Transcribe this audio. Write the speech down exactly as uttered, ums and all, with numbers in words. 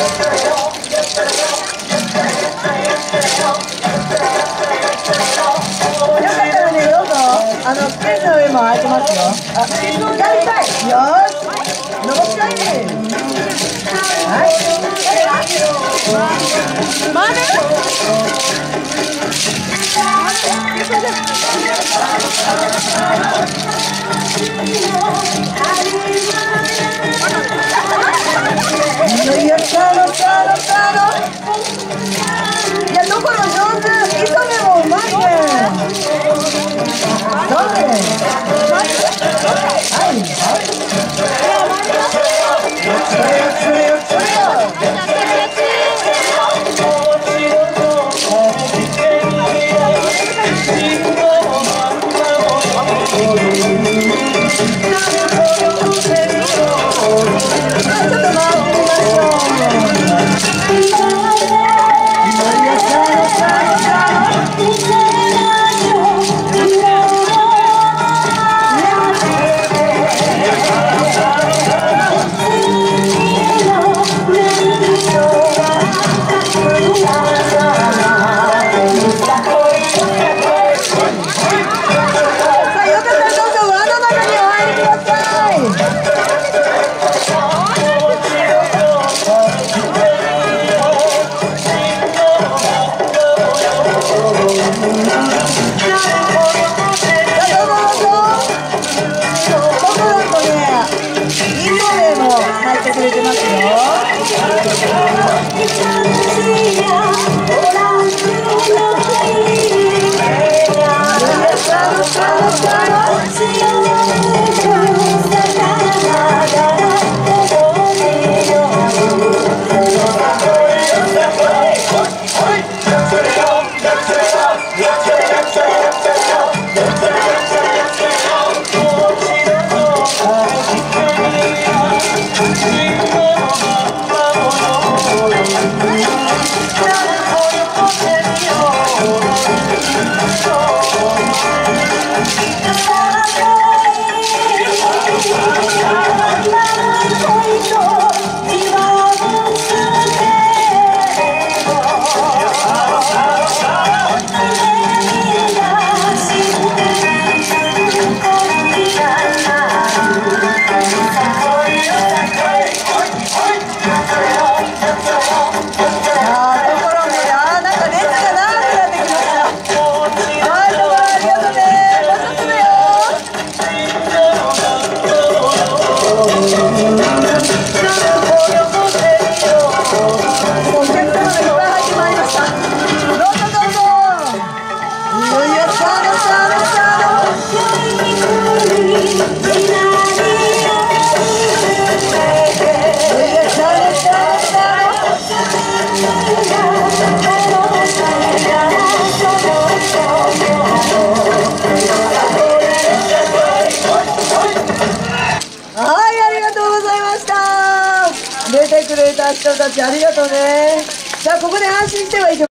らね、どうぞ。あの、スペースの上も空いてますよ。あ、やりたい。よーし。登っちゃいね。はい。回る？いやいや、カードカードカード。いや、どこも上手。磯部もうまいね。そうね。はいはい。それよそれよそれよ。出てくれた人たちありがとうね。じゃあここで安心してはいけ